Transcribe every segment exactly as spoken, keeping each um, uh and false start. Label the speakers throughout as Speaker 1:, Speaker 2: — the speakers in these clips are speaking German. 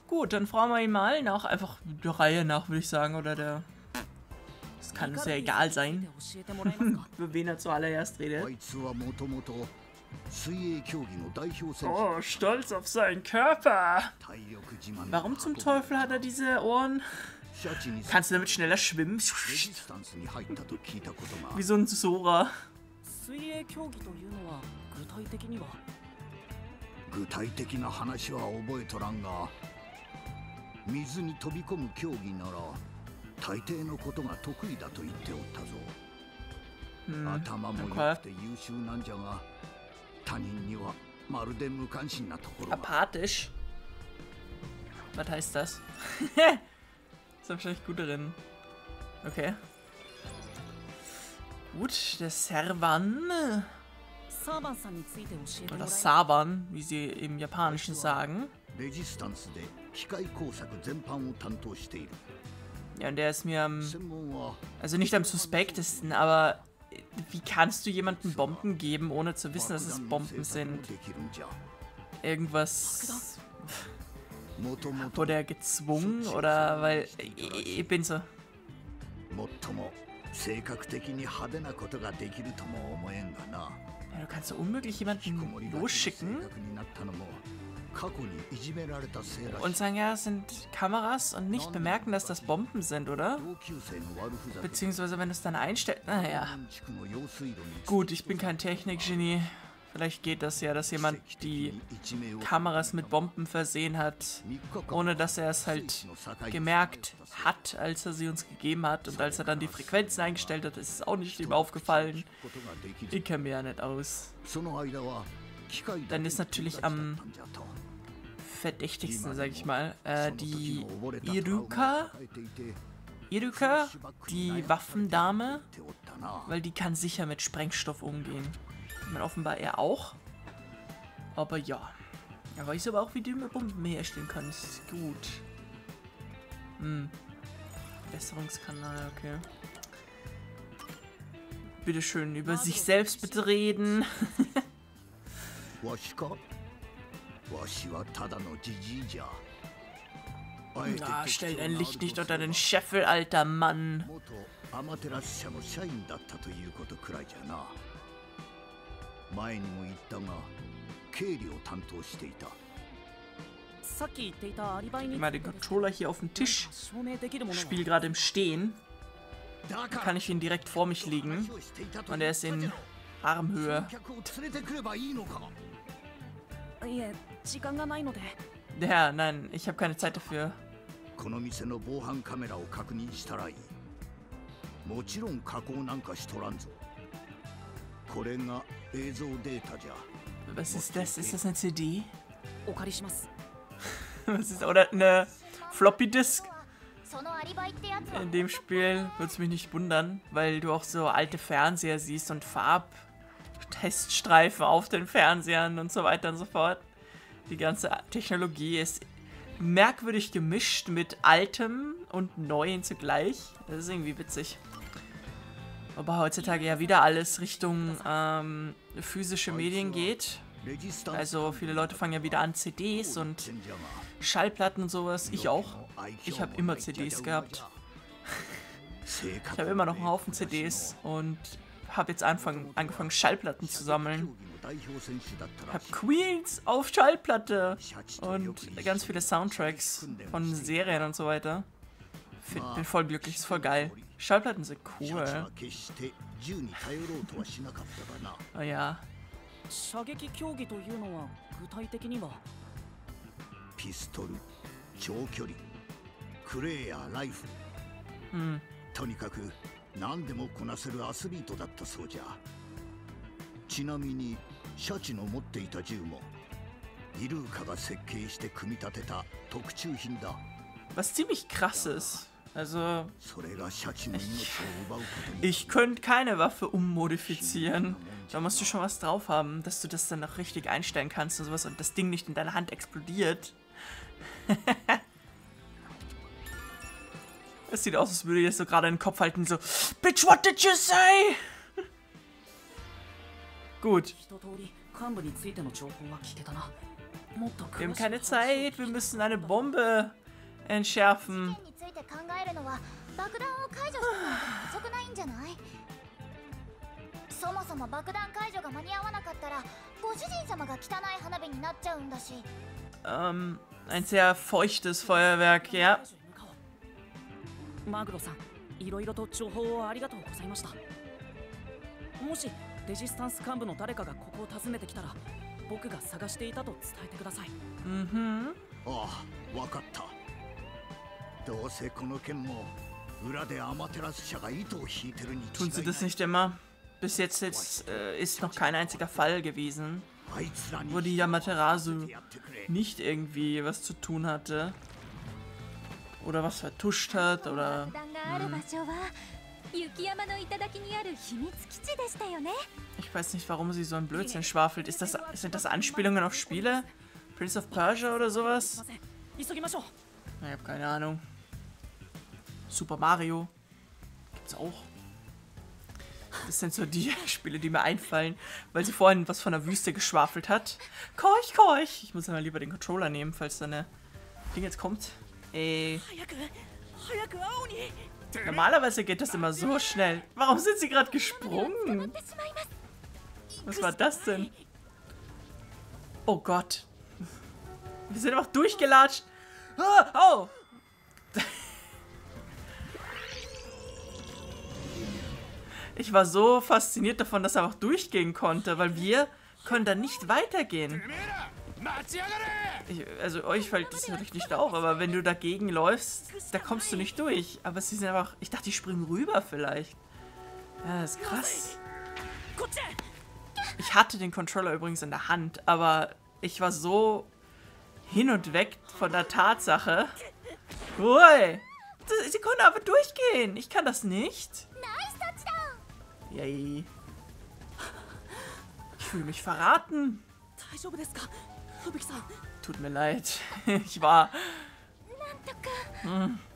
Speaker 1: Gut, dann fragen wir ihn mal nach, einfach der Reihe nach, würde ich sagen, oder der... Das kann uns ja egal sein, für wen er zuallererst redet. Oh, stolz auf seinen Körper. Warum zum Teufel hat er diese Ohren? Kannst du damit schneller schwimmen? Wie so ein Sora.
Speaker 2: 具体的な話は覚えとらんが、水に飛び込む競技なら大抵のことが得意だと言っておったぞ。頭も良くて優秀なんじゃが、他人にはまるで無関心なところが。
Speaker 1: Apathisch? Was heißt das? Ist wahrscheinlich gut drin. Okay. Gut, der Servan. Oder Saban, wie sie im Japanischen sagen. Ja, und der ist mir am... Also nicht am suspektesten, aber... Wie kannst du jemandem Bomben geben, ohne zu wissen, dass es Bomben sind? Irgendwas... Wurde er gezwungen, oder... Weil... Ich, ich bin so... Ja, du kannst so unmöglich jemanden losschicken und sagen, ja, es sind Kameras und nicht bemerken, dass das Bomben sind, oder? Beziehungsweise, wenn es dann einstellt... Naja. Gut, ich bin kein Technikgenie. Vielleicht geht das ja, dass jemand die Kameras mit Bomben versehen hat, ohne dass er es halt gemerkt hat, als er sie uns gegeben hat. Und als er dann die Frequenzen eingestellt hat, ist es auch nicht ihm aufgefallen. Ich kenne mir ja nicht aus. Dann ist natürlich am verdächtigsten, sag ich mal, äh, die Iruka. Iruka, die Waffendame, weil die kann sicher mit Sprengstoff umgehen. Ich meine, offenbar er auch. Aber ja. Er weiß aber auch, wie du mit Bomben herstellen kannst. Gut. Hm. Besserungskanal, okay. Bitteschön, über sich selbst bitte reden. Na, stell dein Licht nicht unter den Scheffel, alter Mann. Ich mal den Controller hier auf dem Tisch. Ich spiele gerade im Stehen. Da kann ich ihn direkt vor mich liegen. Und er ist in Armhöhe. Ja, nein, ich habe keine Zeit dafür. Was ist das? Ist das eine C D? Was ist, oder eine Floppy Disk? In dem Spiel würde es mich nicht wundern, weil du auch so alte Fernseher siehst und Farbteststreifen auf den Fernsehern und so weiter und so fort. Die ganze Technologie ist merkwürdig gemischt mit Altem und Neuen zugleich. Das ist irgendwie witzig. Aber heutzutage ja wieder alles Richtung ähm, physische Medien geht. Also viele Leute fangen ja wieder an, C Ds und Schallplatten und sowas. Ich auch. Ich habe immer C Ds gehabt. Ich habe immer noch einen Haufen C Ds und habe jetzt angefangen, angefangen Schallplatten zu sammeln. Ich habe Queens auf Schallplatte und ganz viele Soundtracks von Serien und so weiter. Bin voll glücklich, ist voll geil. Schallplatten sind cool. Oh ja. Hm. Was ziemlich krass ist. Also, ich, ich könnte keine Waffe ummodifizieren. Da musst du schon was drauf haben, dass du das dann noch richtig einstellen kannst und sowas und das Ding nicht in deiner Hand explodiert. Es sieht aus, als würde ich das so gerade in den Kopf halten, so Bitch, what did you say? Gut. Wir haben keine Zeit, wir müssen eine Bombe entschärfen. Ähm, ein sehr feuchtes Feuerwerk, ja.
Speaker 3: マグロさん、いろいろと情報をありがとうございました。もしレジスタンス幹部の誰かがここを訪ねてきたら、僕が探していたと伝えてください。
Speaker 1: うんふん。
Speaker 2: ああ、わかった。どうせこの件も裏でアマテラス社が糸を引いてるに違いない。
Speaker 1: Tun sie das nicht immer? Bis jetzt, jetzt äh, ist noch kein einziger Fall gewesen, wo die Amaterasu nicht irgendwie was zu tun hatte. Oder was vertuscht hat, oder... Hm. Ich weiß nicht, warum sie so ein Blödsinn schwafelt. Ist das, sind das Anspielungen auf Spiele? Prince of Persia oder sowas? Ich habe keine Ahnung. Super Mario. Gibt's auch. Das sind so die Spiele, die mir einfallen, weil sie vorhin was von der Wüste geschwafelt hat. Korch, korch! Ich muss ja mal lieber den Controller nehmen, falls da eine Ding jetzt kommt. Ey. Normalerweise geht das immer so schnell. Warum sind sie gerade gesprungen? Was war das denn? Oh Gott. Wir sind einfach durchgelatscht. Ah, oh! Ich war so fasziniert davon, dass er einfach durchgehen konnte, weil wir können da nicht weitergehen. Ich, also euch fällt das natürlich nicht auf, aber wenn du dagegen läufst, da kommst du nicht durch. Aber sie sind einfach... Ich dachte, die springen rüber vielleicht. Ja, das ist krass. Ich hatte den Controller übrigens in der Hand, aber ich war so hin und weg von der Tatsache. Ui, das, sie konnten aber durchgehen. Ich kann das nicht. Yay. Ich fühle mich verraten. Tut mir leid. Ich war... Hm.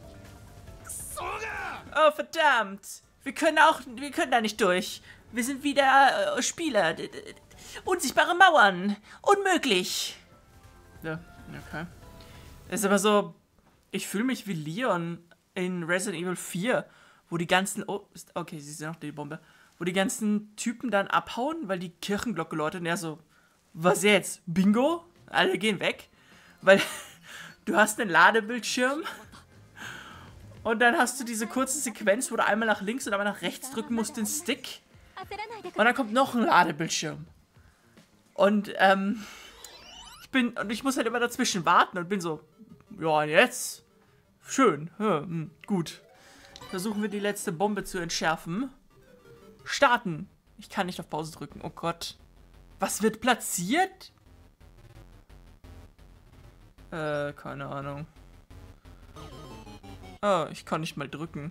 Speaker 1: Oh, verdammt. Wir können auch... Wir können da nicht durch. Wir sind wieder äh, Spieler. Unsichtbare Mauern. Unmöglich. Ja, okay. Es ist aber so... Ich fühle mich wie Leon in Resident Evil vier, wo die ganzen... Oh, ist, okay, sie sind noch die Bombe. Wo die ganzen Typen dann abhauen, weil die Kirchenglocke läutet und er so... Was jetzt? Bingo? Alle gehen weg. Weil du hast einen Ladebildschirm und dann hast du diese kurze Sequenz, wo du einmal nach links und einmal nach rechts drücken musst, den Stick. Und dann kommt noch ein Ladebildschirm. Und ähm, ich bin, und ich muss halt immer dazwischen warten und bin so, ja, und jetzt? Schön, ja, hm, gut. Versuchen wir die letzte Bombe zu entschärfen. Starten. Ich kann nicht auf Pause drücken, oh Gott. Was wird platziert? Äh, keine Ahnung. Oh, ich kann nicht mal drücken.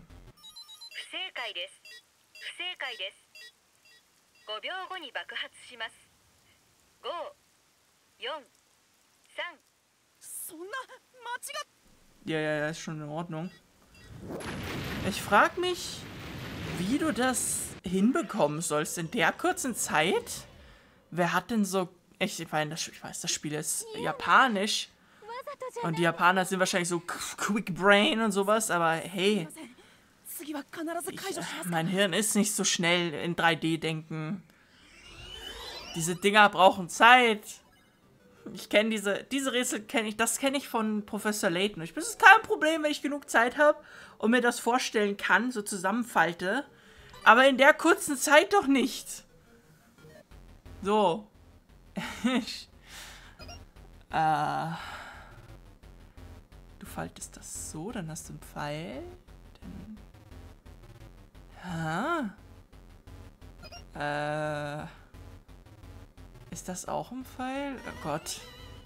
Speaker 1: Ja, ja, ja, ist schon in Ordnung. Ich frage mich, wie du das hinbekommen sollst in der kurzen Zeit. Wer hat denn so... Ich meine, ich weiß, das Spiel ist japanisch. Und die Japaner sind wahrscheinlich so Quick Brain und sowas, aber hey. Ich, mein Hirn ist nicht so schnell in drei D denken. Diese Dinger brauchen Zeit. Ich kenne diese... Diese Rätsel kenne ich... Das kenne ich von Professor Layton. Ich bin es kein Problem, wenn ich genug Zeit habe und mir das vorstellen kann, so zusammenfalte. Aber in der kurzen Zeit doch nicht. So. äh, du faltest das so, dann hast du einen Pfeil. Dann, äh, ist das auch ein Pfeil? Oh Gott.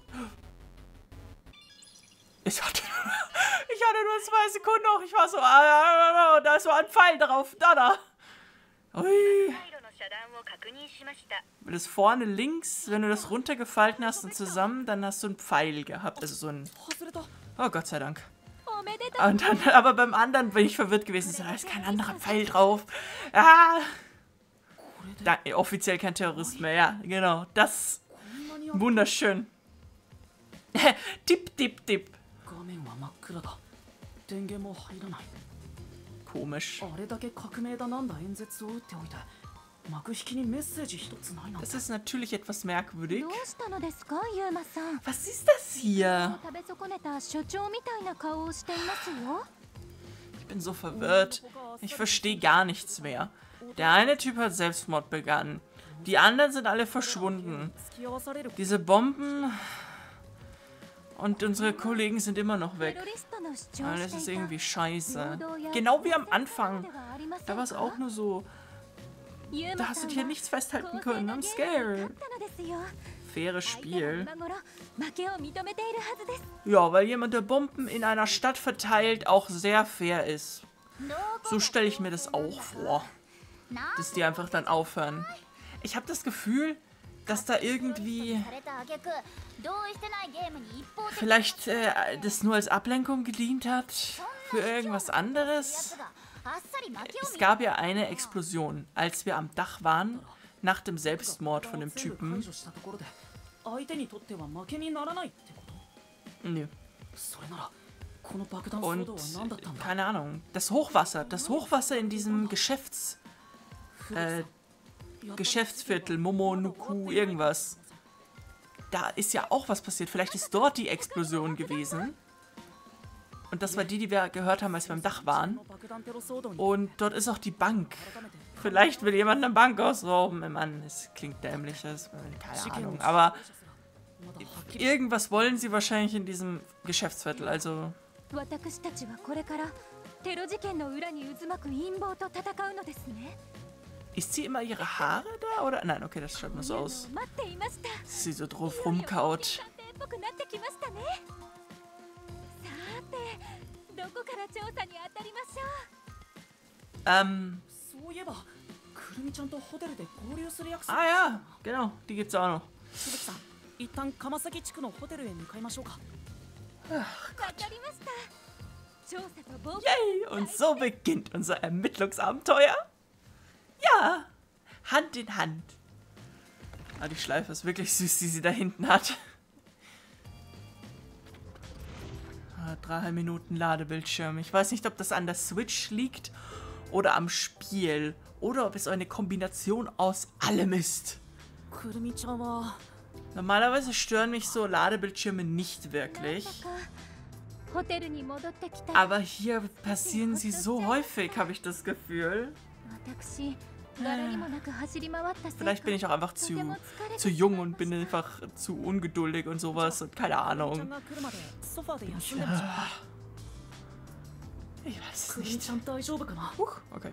Speaker 1: Ich hatte, ich hatte nur zwei Sekunden noch. Ich war so, ah, da ist so ein Pfeil drauf. Da, da. Ui. Das vorne links, wenn du das runtergefalten hast und zusammen, dann hast du einen Pfeil gehabt. Also so ein... Oh, Gott sei Dank. Und dann, aber beim anderen bin ich verwirrt gewesen. So, da ist kein anderer Pfeil drauf. Ah! Da, offiziell kein Terrorist mehr. Ja, genau. Das... Wunderschön. Tipp, tipp, tipp.
Speaker 3: 画面は真っ暗だ。電源も入らない。
Speaker 1: Komisch.
Speaker 3: あれだけ革命だなんだ演説を打っておいて、幕引きにメッセージ一つないなんて。
Speaker 1: Das ist natürlich etwas merkwürdig.
Speaker 4: どうしたのですか、ユーマさん。
Speaker 1: Was ist das hier?
Speaker 4: 食べ損ねた所長みたいな顔をしていますよ。
Speaker 1: Ich bin so verwirrt. Ich verstehe gar nichts mehr. Der eine Typ hat Selbstmord begangen. Die anderen sind alle verschwunden. Diese Bomben und unsere Kollegen sind immer noch weg. Alles ist irgendwie scheiße. Genau wie am Anfang. Da war es auch nur so. Da hast du dir nichts festhalten können. I'm scared. Faires Spiel. Ja, weil jemand, der Bomben in einer Stadt verteilt, auch sehr fair ist. So stelle ich mir das auch vor. Dass die einfach dann aufhören. Ich habe das Gefühl, dass da irgendwie vielleicht äh, das nur als Ablenkung gedient hat für irgendwas anderes. Es gab ja eine Explosion, als wir am Dach waren, nach dem Selbstmord von dem Typen. Nö. Und keine Ahnung, das Hochwasser, das Hochwasser in diesem Geschäfts... Äh, Geschäftsviertel, Momonoku, irgendwas. Da ist ja auch was passiert. Vielleicht ist dort die Explosion gewesen. Und das war die, die wir gehört haben, als wir am Dach waren. Und dort ist auch die Bank. Vielleicht will jemand eine Bank ausrauben. Mann, es klingt dämlich. Das, keine Ahnung. Aber irgendwas wollen sie wahrscheinlich in diesem Geschäftsviertel. Also... Ist sie immer ihre Haare da, oder? Nein, okay, das schaut nur so aus. Dass sie so drauf rumkaut. Ähm. Ah ja, genau, die gibt's auch noch. Ach Gott. Yay, und so beginnt unser Ermittlungsabenteuer. Ja, Hand in Hand. Ah, die Schleife ist wirklich süß, die sie da hinten hat. Ah, drei Minuten Ladebildschirm. Ich weiß nicht, ob das an der Switch liegt oder am Spiel. Oder ob es eine Kombination aus allem ist. Normalerweise stören mich so Ladebildschirme nicht wirklich. Aber hier passieren sie so häufig, habe ich das Gefühl. Vielleicht bin ich auch einfach zu, zu jung und bin einfach zu ungeduldig und sowas und keine Ahnung. Ich, äh, ich weiß es nicht. Huch, okay.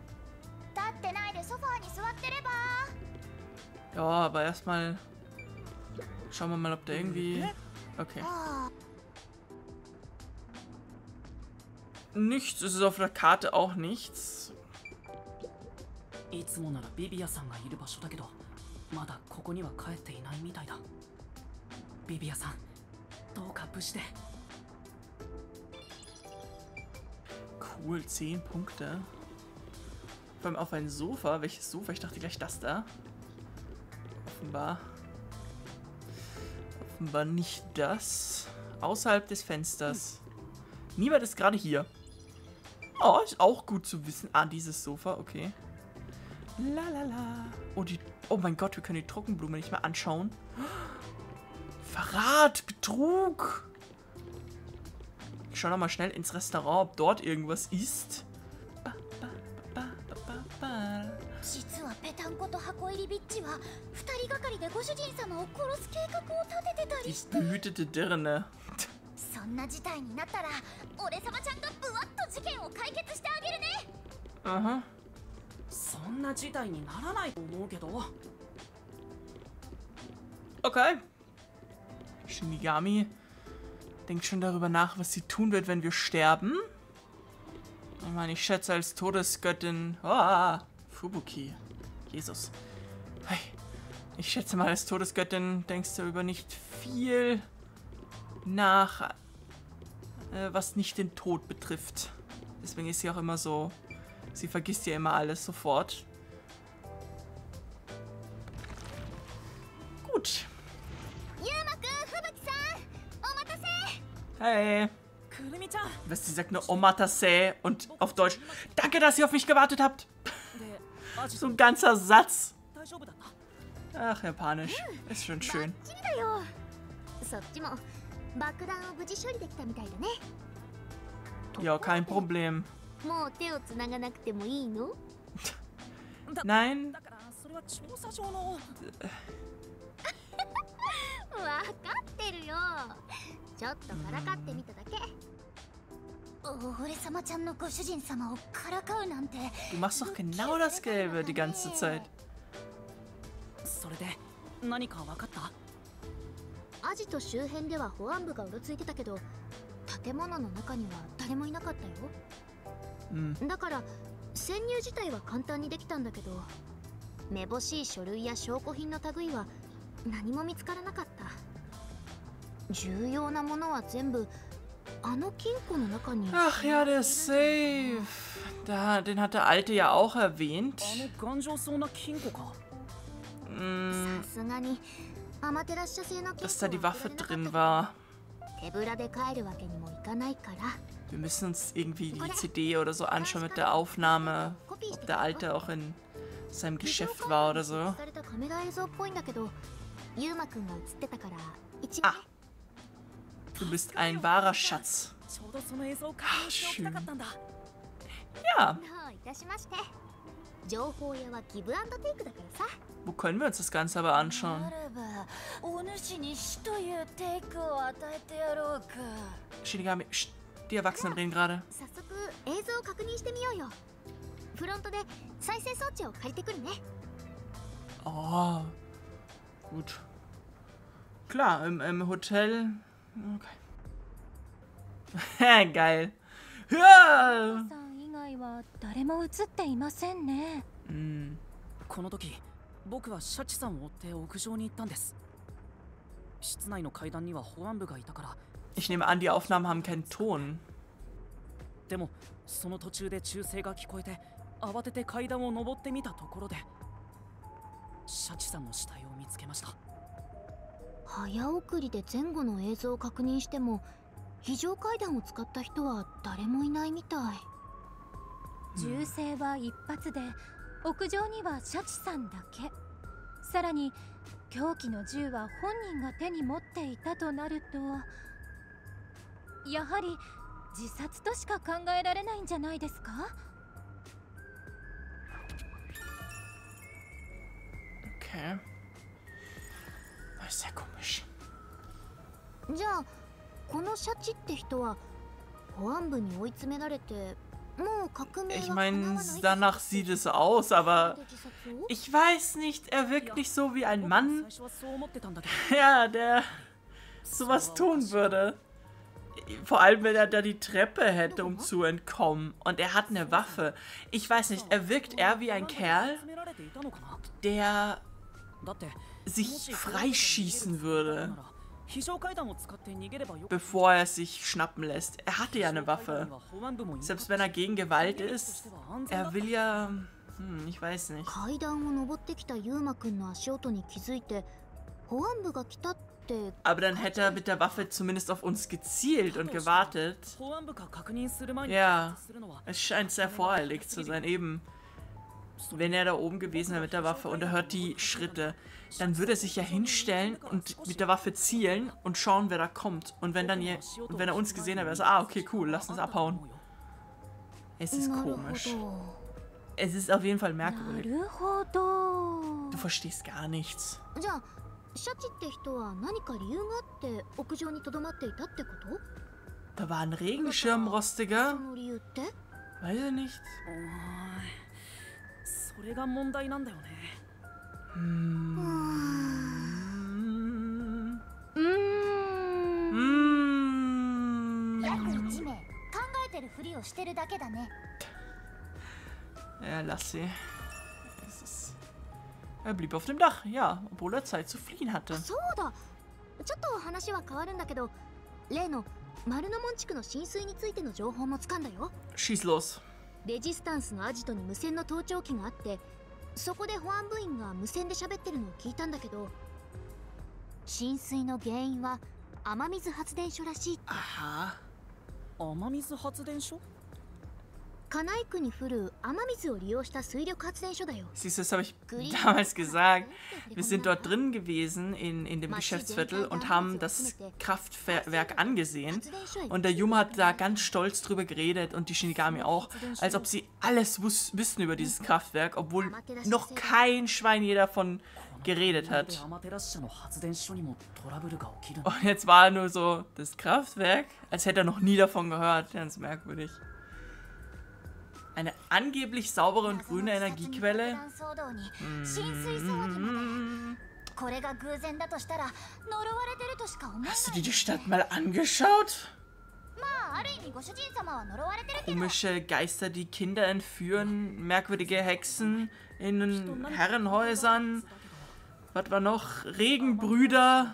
Speaker 1: Ja, aber erstmal schauen wir mal, ob der irgendwie... Okay. Nichts, es ist auf der Karte auch nichts.
Speaker 3: いつもならビビアさんがいる場所だけど、まだここには帰っていないみたいだ。ビビアさん、どうか無事で。
Speaker 1: Cool, zehn Punkte. Vor allem auf ein Sofa. Welches Sofa? Ich dachte gleich das da. Offenbar. Offenbar nicht das. Außerhalb des Fensters. Niemand ist gerade hier. Oh, ist auch gut zu wissen. Ah, dieses Sofa, okay. Lalala. Oh, die, oh mein Gott, wir können die Trockenblume nicht mehr anschauen. Verrat, Betrug. Ich schau noch mal schnell ins Restaurant, ob dort irgendwas ist. Ba, ba, ba, ba, ba, ba. Die behütete Dirne. Aha. Okay. Shinigami denkt schon darüber nach, was sie tun wird, wenn wir sterben. Ich meine, ich schätze als Todesgöttin... Oh, Fubuki. Jesus. Hey. Ich schätze mal, als Todesgöttin denkst du über nicht viel nach, äh, was nicht den Tod betrifft. Deswegen ist sie auch immer so... Sie vergisst ja immer alles sofort. Gut. Hey.
Speaker 3: くるみちゃん
Speaker 1: Was, sie sagt nur Omatase und auf Deutsch, danke, dass ihr auf mich gewartet habt.
Speaker 3: でアジ
Speaker 1: So
Speaker 3: ト
Speaker 1: ein ganzer Satz.
Speaker 3: 大丈夫だった
Speaker 1: Ach, japanisch. Ist schon schön.
Speaker 5: バッチリだよ。そっちも爆弾を無事処理できたみたいだね。
Speaker 1: Ja, kein Problem.
Speaker 5: もう手をつながなくてもいいの？
Speaker 1: Nein.
Speaker 3: だからそれは調査上の
Speaker 5: わかってるよ。ちょっとからかってみただけ。俺様ちゃんのご主人様をからかうなんて。
Speaker 1: Du machst doch genau dasselbe die ganze Zeit.
Speaker 3: それで何か分かった？
Speaker 5: アジト周辺では保安部がうろついてたけど、建物の中には誰もいなかったよ。
Speaker 1: Hm.
Speaker 5: だから潜入自体は簡単にできたんだけど、めぼしい書類や証拠品の類は何も見つからなかった。重要なものは全部あの金庫の中に。
Speaker 1: Ach ja, der Safe. Da, den hat der Alte ja auch erwähnt.
Speaker 3: あの頑丈そうな金庫か。
Speaker 1: Hm,
Speaker 5: さすがにアマテラス社製の金庫
Speaker 1: dass da die
Speaker 5: は
Speaker 1: Waffe
Speaker 5: 開けられ
Speaker 1: drin
Speaker 5: なかったけど
Speaker 1: war.
Speaker 5: 手ぶらで帰るわけにもいかないから。
Speaker 1: Wir müssen uns irgendwie die C D oder so anschauen mit der Aufnahme. Ob der Alte auch in seinem Geschäft war oder so.
Speaker 5: されたカメラ映像っぽいんだけど、ユウマくんが映ってたから一応。
Speaker 1: Ah, du bist ein wahrer Schatz.
Speaker 3: ちょうどその映像を確認しておきたかったんだ。
Speaker 1: Ja,
Speaker 5: どういたしまして。情報屋はギブアンドテイクだからさ。
Speaker 1: wo können wir uns das Ganze aber anschauen?
Speaker 5: れば、お主に死というテイクを与えてやろうか。
Speaker 1: Shinigami, Psst, die Erwachsenen reden gerade.
Speaker 5: 早速映像を確認してみようよ。フロントで再生装置を借りてくるね。
Speaker 1: Oh, gut. Klar, im, im Hotel. Okay. Geil. Ja.
Speaker 4: さん以外は誰も映っていませんね。
Speaker 1: Hm.
Speaker 3: この時僕はシャチさんを追って屋上に行ったんです。室内の階段には保安部がいたから。
Speaker 1: Ich nehme an, die Aufnahmen haben keinen Ton.
Speaker 3: でもその途中で銃声が聞こえて慌てて階段を上ってみたところでシャチさんの死体を見つけました。
Speaker 5: 早送りで前後の映像を確認しても非常階段を使った人は誰もいないみたい。
Speaker 4: 銃声は一発で、屋上にはシャチさんだけ。さらに凶器の銃は本人が手に持っていたとなると、やはり自殺としか考えられないんじゃないですか？
Speaker 1: Okay. Das ist sehr komisch.
Speaker 5: じゃあこのシャチって人は保安部に追い詰められてもう革命は
Speaker 1: Ich
Speaker 5: 叶わない
Speaker 1: meine,
Speaker 5: と
Speaker 1: danach sieht es aus, aber
Speaker 5: 自殺を
Speaker 1: ich weiß nicht, er wirkt nicht so wie ein
Speaker 3: 僕は
Speaker 1: Mann,
Speaker 3: 最初はそう思ってたんだけど
Speaker 1: ja, der sowas tun würde. Vor allem, wenn er da die Treppe hätte, um zu entkommen. Und er hat eine Waffe. Ich weiß nicht, er wirkt eher wie ein Kerl,
Speaker 3: 詰められていたのかな。
Speaker 1: der
Speaker 3: だって
Speaker 1: sich freischießen würde,
Speaker 3: 非常階段を使って逃げればよ。
Speaker 1: bevor er sich schnappen lässt. Er hatte ja eine Waffe. Selbst wenn er gegen Gewalt ist, er will ja... Hm, ich weiß nicht.
Speaker 5: 階段を登ってきたユウマくんの足音に気づいて保安部が来たって
Speaker 1: Aber dann hätte er mit der Waffe zumindest auf uns gezielt und gewartet.
Speaker 3: 保安部が確認する前に
Speaker 1: Ja,
Speaker 3: するのは
Speaker 1: es scheint sehr voreilig zu sein. Eben, wenn er da oben gewesen wäre mit der Waffe und er hört die Schritte, dann würde er sich ja hinstellen und mit der Waffe zielen und schauen, wer da kommt. Und wenn dann je, und wenn er uns gesehen hat, wäre er so, ah, okay, cool, lass uns abhauen. Es ist
Speaker 5: なるほ
Speaker 1: komisch.
Speaker 5: ど。
Speaker 1: Es ist auf jeden Fall
Speaker 4: な
Speaker 1: merkwürdig.
Speaker 4: るほど。
Speaker 1: Du verstehst gar nichts.
Speaker 5: じゃあシャチって人は何か理由があって屋上に留まっていたってこと？
Speaker 1: Da war ein Regenschirmrostiger.
Speaker 5: その理由って？
Speaker 1: Weiß ich nicht.
Speaker 3: おーいそれが問題なんだよね。
Speaker 1: Hm.
Speaker 5: うーん。
Speaker 1: Hm.
Speaker 5: 約いち名考えてるふりをしてるだけだね。
Speaker 1: Ja, lass sie. Es ist... Er blieb auf dem Dach, ja, obwohl er Zeit zu fliehen hatte.
Speaker 5: そうだ。ちょっと話は変わるんだけど、例の丸の門地区の浸水についての情報もつかんだよ。
Speaker 1: Schieß los.
Speaker 5: レジスタンスのアジトに無線の盗聴器があって、そこで保安部員が無線で喋ってるのを聞いたんだけど、浸水の原因は雨水発電所らしいって。
Speaker 1: Aha.
Speaker 3: 雨水発電所？
Speaker 5: カナイ区に降る雨水を利用した水力発電所だよ。
Speaker 1: Siehst du, das habe ich damals gesagt. Wir sind dort drin gewesen in, in dem Geschäftsviertel und haben das Kraftwerk angesehen. Und der Yuma hat da ganz stolz drüber geredet und die Shinigami auch, als ob sie alles wus wissen über dieses Kraftwerk, obwohl noch kein Schwein je davon geredet hat. Und jetzt war nur so das Kraftwerk, als hätte er noch nie davon gehört. Ganz merkwürdig. Eine angeblich saubere und grüne Energiequelle? Mm. Hast du dir die Stadt mal angeschaut? Komische Geister, die Kinder entführen, merkwürdige Hexen in Herrenhäusern. Was war noch? Regenbrüder.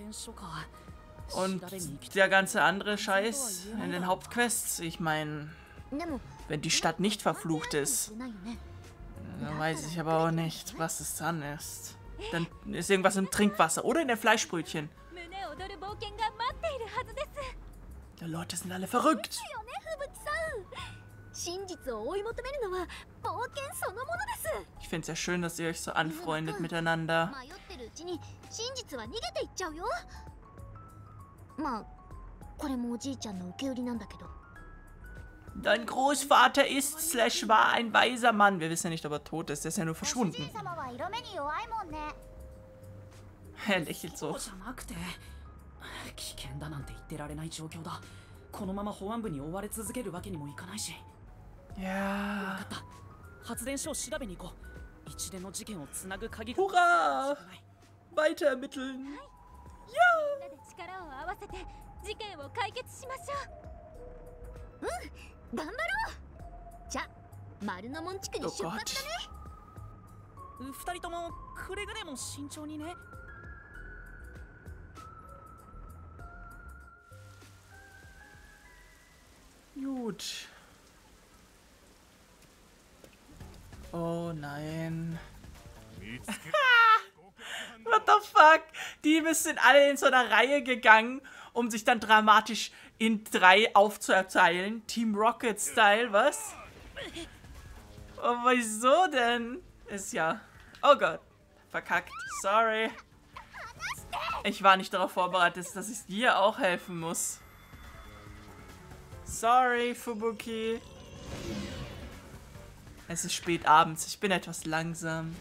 Speaker 1: Und der ganze andere Scheiß in den Hauptquests. Ich meine... Wenn die Stadt nicht verflucht ist, dann weiß ich aber auch nicht, was es dann ist. Dann ist irgendwas im Trinkwasser oder in den Fleischbrötchen. Die Leute sind alle verrückt. Ich finde es ja schön, dass ihr euch so anfreundet miteinander. Dein Großvater ist, slash war ein weiser Mann. Wir wissen ja nicht, ob er tot ist. Der ist ja nur verschwunden. Er lächelt so. Ja. Hurra! Weiter ermitteln. Ja!
Speaker 5: Oh Gott.
Speaker 3: 二人ともくれぐれも慎重にね。
Speaker 1: Gut. Oh nein. What the fuck? Die sind alle in so einer Reihe gegangen, um sich dann dramatisch in drei aufzuerteilen. Team Rocket-Style, was? Oh, wieso denn? Ist ja... Oh Gott. Verkackt. Sorry. Ich war nicht darauf vorbereitet, dass ich dir auch helfen muss. Sorry, Fubuki. Es ist spät abends. Ich bin etwas langsam.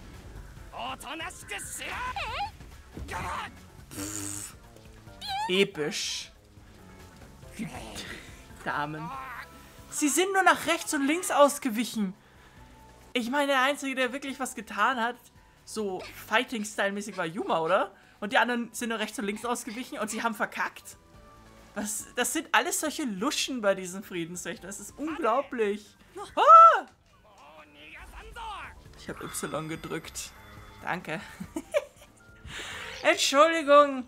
Speaker 1: Pff. Episch. Die Damen. Sie sind nur nach rechts und links ausgewichen. Ich meine, der Einzige, der wirklich was getan hat, so Fighting-Style-mäßig, war Yuma, oder? Und die anderen sind nur rechts und links ausgewichen und sie haben verkackt. Was? Das sind alles solche Luschen bei diesen Friedenswächtern. Das ist unglaublich. Ah! Ich habe Y gedrückt. Danke. Entschuldigung.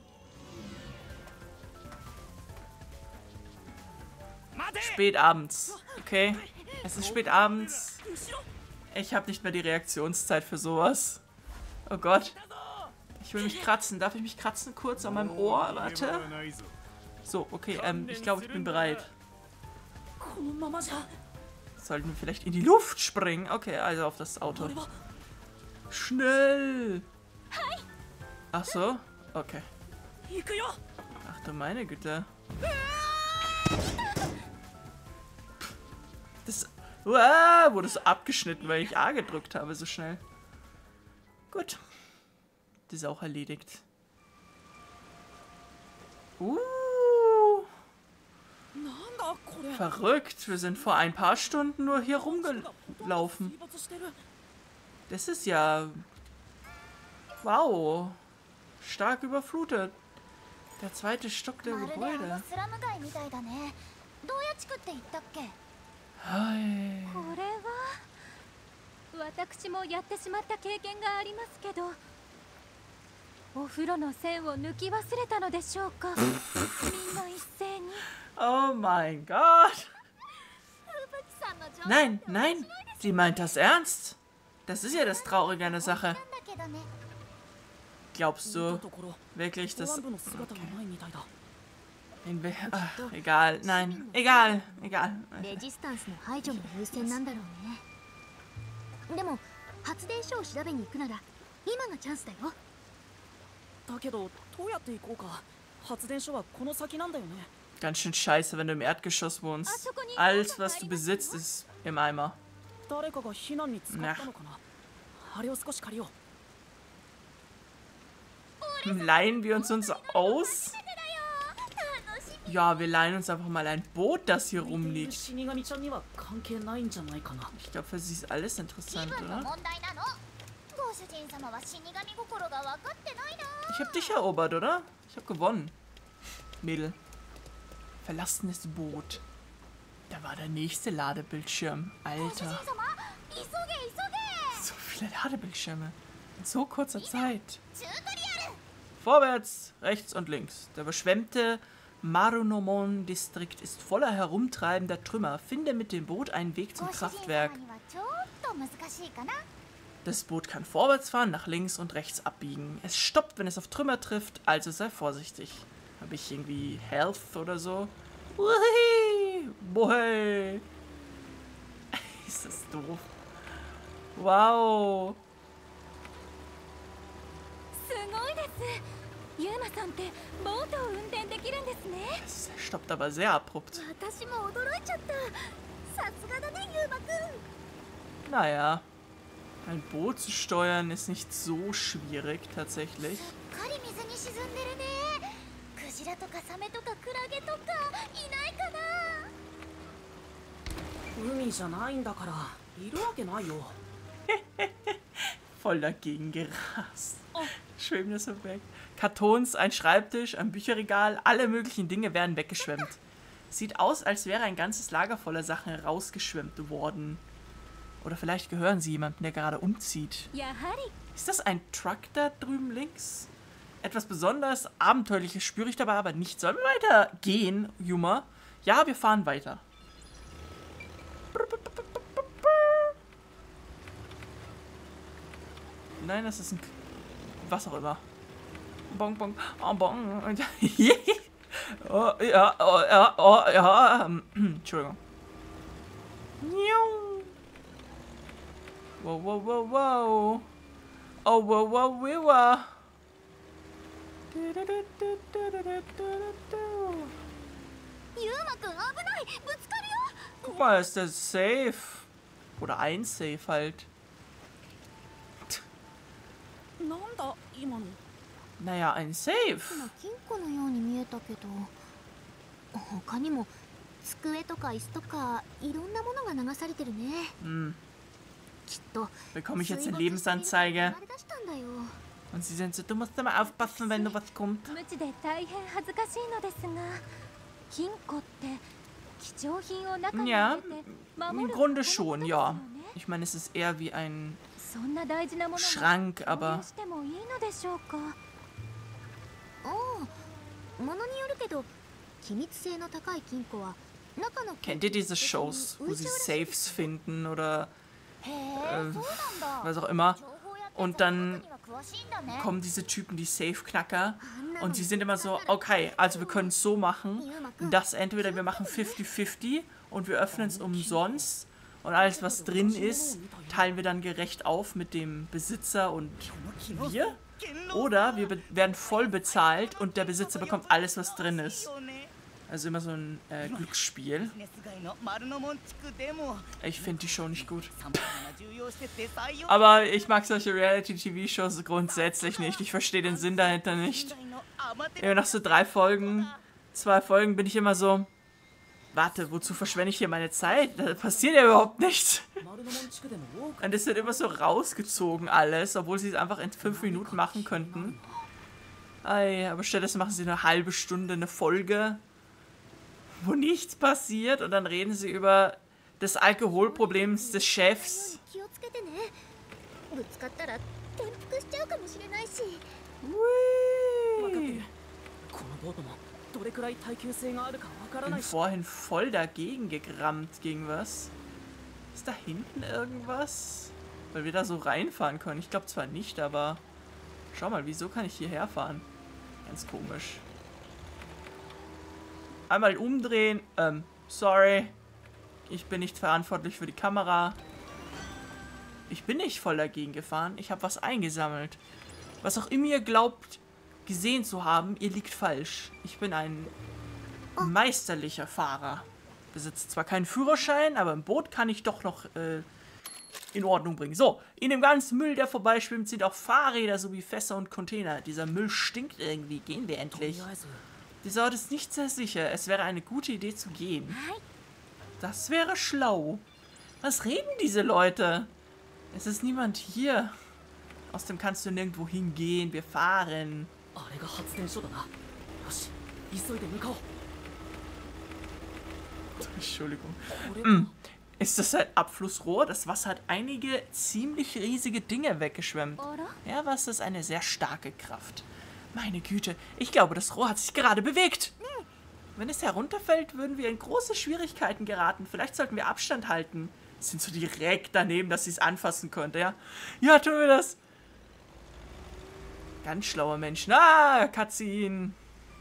Speaker 1: Spät abends. Okay. Es ist spät abends. Ich habe nicht mehr die Reaktionszeit für sowas. Oh Gott. Ich will mich kratzen. Darf ich mich kratzen kurz an meinem Ohr? Warte. So, okay. Ähm, ich glaube, ich bin bereit. Sollten wir vielleicht in die Luft springen? Okay, also auf das Auto. Schnell! Ach so? Okay. Ach du meine Güte. Das uah, wurde so abgeschnitten, weil ich A gedrückt habe so schnell. Gut. Das ist auch erledigt. Uh. Verrückt. Wir sind vor ein paar Stunden nur hier rumgelaufen. Das ist ja... Wow. Stark überflutet. Der zweite Stock der Gebäude. Hi.
Speaker 4: 私もやってしまった経験がありますけど、お風呂の栓を抜き忘れたのでしょうか。みんな一斉に。
Speaker 1: Oh mein Gott. Nein, nein, sie meint das ernst. Das ist ja das Traurige an der Sache. Glaubst du wirklich, dass... Okay. Ach, egal, nein, egal, egal.
Speaker 5: レジスタンスの排除が優先なんだろうね。でも発電所を調べに行くなら今がチャンスだよ。
Speaker 3: だけどどうやって行こうか。発電所はこの先なんだよね。
Speaker 1: Ganz schön scheiße, wenn du im Erdgeschoss wohnst. Alles, was du besitzt, ist im Eimer.
Speaker 3: 誰かが避難に使ったのかな。あれを少し借りよう。
Speaker 1: Leihen wir uns uns aus? Ja, wir leihen uns einfach mal ein Boot, das hier rumliegt. Ich glaube, für sie ist alles interessant, oder? Ich habe dich erobert, oder? Ich habe gewonnen. Mädel. Verlassenes Boot. Da war der nächste Ladebildschirm. Alter. So viele Ladebildschirme. In so kurzer Zeit. Vorwärts, rechts und links. Der beschwemmte Marunomon-Distrikt ist voller herumtreibender Trümmer. Finde mit dem Boot einen Weg zum Kraftwerk. Das Boot kann vorwärts fahren, nach links und rechts abbiegen. Es stoppt, wenn es auf Trümmer trifft, also sei vorsichtig. Habe ich irgendwie Health oder so? Uhi, boy. Ist das doof. Wow. Es stoppt aber sehr abrupt. Naja, ein Boot zu steuern ist nicht so schwierig tatsächlich. Voll dagegen gerast. Schwimmen das so weg. Kartons, ein Schreibtisch, ein Bücherregal, alle möglichen Dinge werden weggeschwemmt. Sieht aus, als wäre ein ganzes Lager voller Sachen rausgeschwemmt worden. Oder vielleicht gehören sie jemandem, der gerade umzieht. Ist das ein Truck da drüben links? Etwas besonders Abenteuerliches spüre ich dabei aber nicht. Sollen wir weitergehen, Yuma? Ja, wir fahren weiter. Nein, das ist ein... Was auch immer. Bong, bong, oh, bong. Oh, ja, oh, ja, oh, ja. Entschuldigung. Wow, wow, wow, wow. Oh, wow, wow, wow. Guck mal, ist der Safe. Oder ein Safe halt. Naja, ein Safe. Hm. Bekomme ich jetzt eine Lebensanzeige? Und sie sind so, du musst immer aufpassen, wenn du was kommt. Ja, im Grunde schon, ja. Ich meine, es ist eher wie ein Schrank, aber... Kennt ihr diese Shows, wo sie Safes finden oder äh, was auch immer? Und dann kommen diese Typen, die Safe-Knacker, und sie sind immer so, okay, also wir können es so machen, dass entweder wir machen fifty fifty und wir öffnen es umsonst und alles, was drin ist, teilen wir dann gerecht auf mit dem Besitzer und wir. Oder wir werden voll bezahlt und der Besitzer bekommt alles, was drin ist. Also immer so ein äh, Glücksspiel. Ich finde die Show nicht gut. Aber ich mag solche Reality-T V-Shows grundsätzlich nicht. Ich verstehe den Sinn dahinter nicht. Ja, nach so drei Folgen, zwei Folgen bin ich immer so... Warte, wozu verschwende ich hier meine Zeit? Da passiert ja überhaupt nichts. Und es wird immer so rausgezogen alles, obwohl sie es einfach in fünf Minuten machen könnten. Ei, aber stattdessen machen sie eine halbe Stunde eine Folge, wo nichts passiert, und dann reden sie über das Alkoholproblem des Chefs. Ui. Ich bin vorhin voll dagegen gerammt. Gegen was? Ist da hinten irgendwas? Weil wir da so reinfahren können. Ich glaube zwar nicht, aber... Schau mal, wieso kann ich hierher fahren? Ganz komisch. Einmal umdrehen. Ähm, sorry. Ich bin nicht verantwortlich für die Kamera. Ich bin nicht voll dagegen gefahren. Ich habe was eingesammelt. Was auch immer ihr glaubt, gesehen zu haben, ihr liegt falsch. Ich bin ein meisterlicher Fahrer. Besitze zwar keinen Führerschein, aber im Boot kann ich doch noch äh, in Ordnung bringen. So, in dem ganzen Müll, der vorbeischwimmt, sind auch Fahrräder sowie Fässer und Container. Dieser Müll stinkt irgendwie. Gehen wir endlich. Dieser Ort ist nicht sehr sicher. Es wäre eine gute Idee zu gehen. Das wäre schlau. Was reden diese Leute? Es ist niemand hier. Außerdem kannst du nirgendwo hingehen. Wir fahren. Entschuldigung. Mm. Ist das ein Abflussrohr? Das Wasser hat einige ziemlich riesige Dinge weggeschwemmt. Ja, Wasser ist eine sehr starke Kraft. Meine Güte, ich glaube, das Rohr hat sich gerade bewegt. Wenn es herunterfällt, würden wir in große Schwierigkeiten geraten. Vielleicht sollten wir Abstand halten. Sind so direkt daneben, dass sie es anfassen könnte, ja? Ja, tun wir das. Ganz schlauer Mensch. Ah, Cutscene.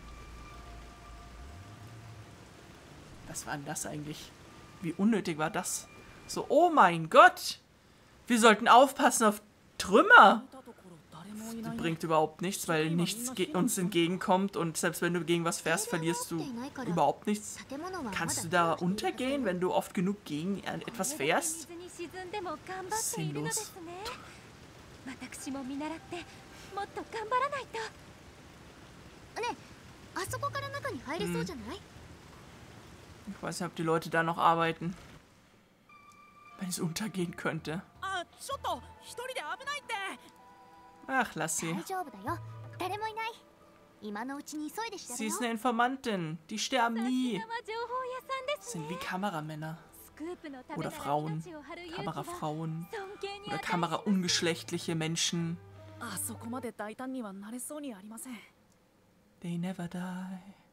Speaker 1: Was war denn das eigentlich? Wie unnötig war das? So, oh mein Gott. Wir sollten aufpassen auf Trümmer. Das bringt überhaupt nichts, weil nichts uns entgegenkommt. Und selbst wenn du gegen was fährst, verlierst du überhaupt nichts. Kannst du da untergehen, wenn du oft genug gegen etwas fährst? Sinnlos. Hm. Ich weiß nicht, ob die Leute da noch arbeiten. Wenn es untergehen könnte. Ach, lass sie. Sie ist eine Informantin. Die sterben nie. Das sind wie Kameramänner. Oder Frauen. Kamerafrauen. Oder kameraungeschlechtliche Menschen. They never die.